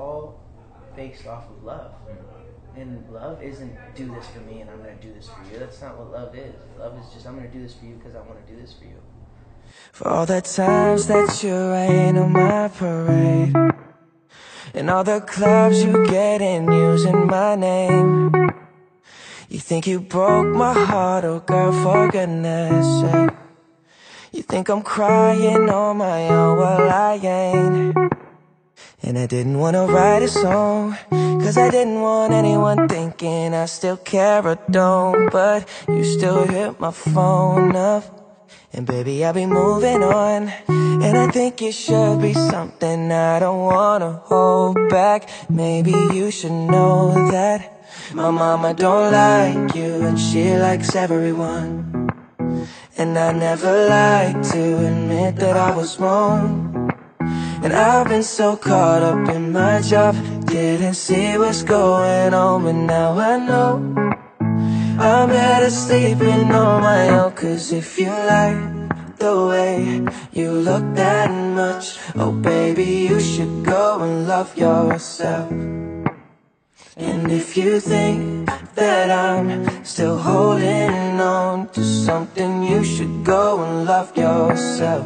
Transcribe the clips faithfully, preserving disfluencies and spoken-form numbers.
all based off of love. And love isn't do this for me and I'm going to do this for you. That's not what love is. Love is just I'm going to do this for you because I want to do this for you. For all the times that you rain on my parade, and all the clubs you get in using my name. You think you broke my heart, oh girl, for goodness sake. You think I'm crying on my own, well I ain't. And I didn't wanna write a song, cause I didn't want anyone thinking I still care or don't. But you still hit my phone up, and baby I'll be moving on. And I think it should be something I don't wanna hold back. Maybe you should know that my mama don't like you and she likes everyone. And I never like to admit that I was wrong. And I've been so caught up in my job, didn't see what's going on. But now I know I'm better sleeping on my own. Cause if you like the way you look that much, oh baby, you should go and love yourself. And if you think that I'm still holding on to something, you should go and love yourself.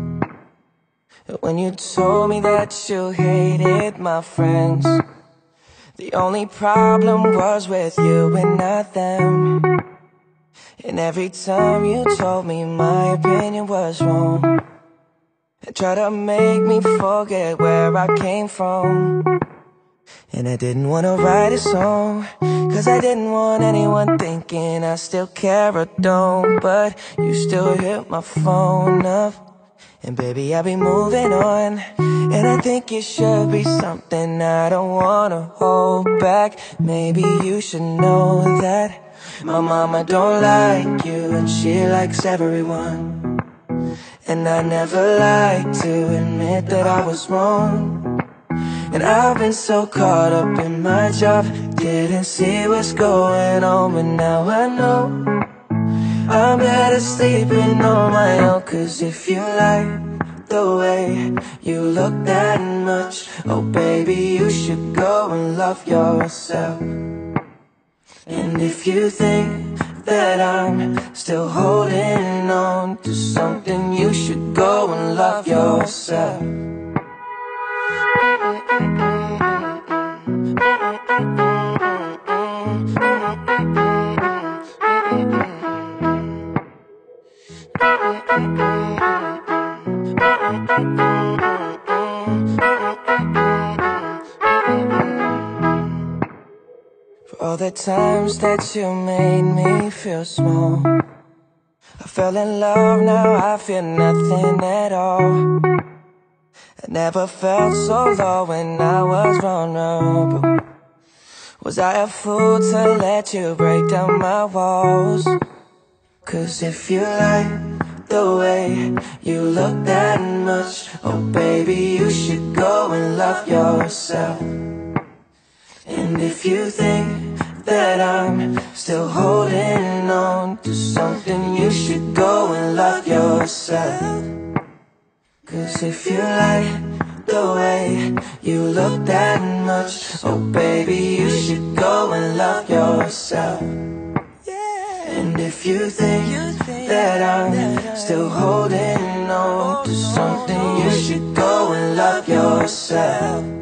When you told me that you hated my friends, the only problem was with you and not them. And every time you told me my opinion was wrong, and tried to make me forget where I came from. And I didn't wanna write a song, cause I didn't want anyone thinking I still care or don't. But you still hit my phone up, and baby I'll be moving on. And I think it should be something I don't wanna hold back. Maybe you should know that my mama don't like you and she likes everyone. And I never like to admit that I was wrong. And I've been so caught up in my job, didn't see what's going on. But now I know I'm better sleeping on my own. Cause if you like the way you look that much, oh baby, you should go and love yourself. And if you think that I'm still holding on to something, you should go and love yourself. For all the times that you made me feel small, I fell in love, now I feel nothing at all. I never felt so low when I was vulnerable. Was I a fool to let you break down my walls? Cause if you like the way you look that much, oh baby, you should go and love yourself. And if you think that I'm still holding on to something, you should go and love yourself. Cause if you like the way you look that much, oh baby, you should go and love yourself. And if you think that I'm still holding on to something, you should go and love yourself.